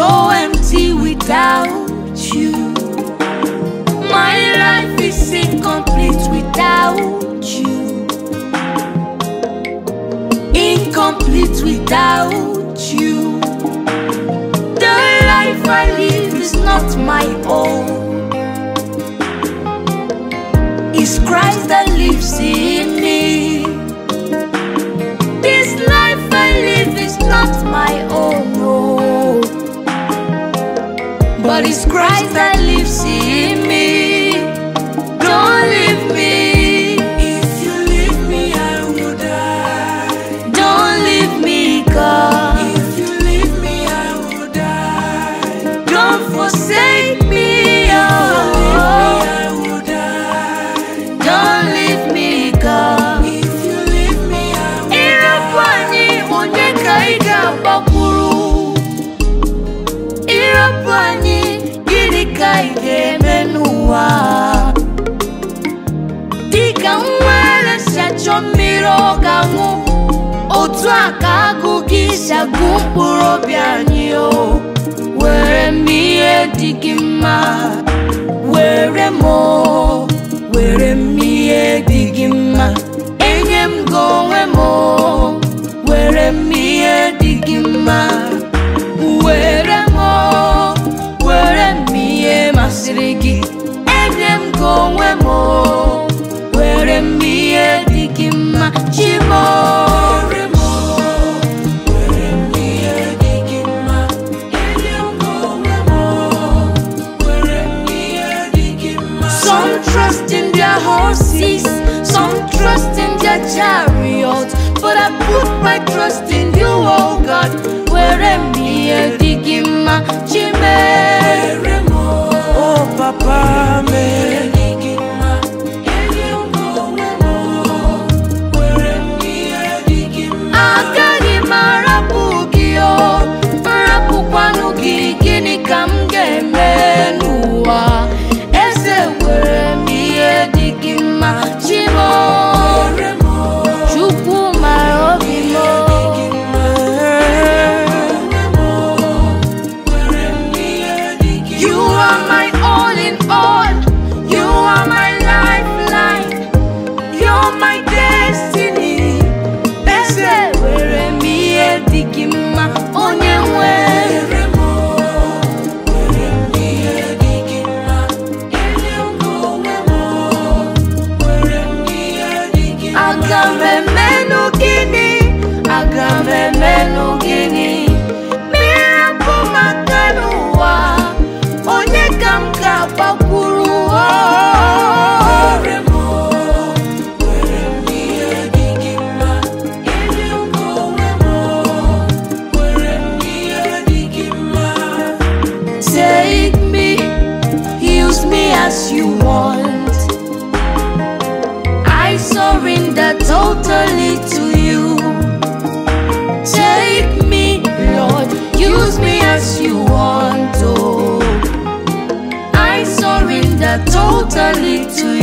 so empty without you. My life is incomplete without you. Incomplete without you. The life I live is not my own. It's Christ that lives in me. This life I live is not my own, no. But it's Christ that lives in me. Don't leave me. If you leave me, I will die. Don't leave me, God. If you leave me, I will die. Don't forsake me, oh. If you leave me, I will die. Don't leave me, God. If you leave me, I will die. Irapani onyeka iga bakuru. Irapani girika ige menua. Dika mwele shacho miroga mu. Otu akagu gisha gumpuro bianyo. Were miye digima. Were mo. Were miye digima. Enyem gowe mo. Were miye digima. Were mo. Were miye masirigi. Enyem gowe mo. Were miye digima. Chimo. Some trust in their horses, some trust in their chariots, but I put my trust in you, oh God. Where am I, digima, chime? Oh Papa, me. Agadi marapugio, marapupanugi, gini kamge menua. You are my all in all. You are my lifeline. You're my destiny. Ese were mi edigima onyewe. Agame menu gini. Miracle makanua. Onye kamka bakuru. Take me, use me as you want. I surrender totally to you. Take me, Lord, use me as you want, oh. I surrender totally to you.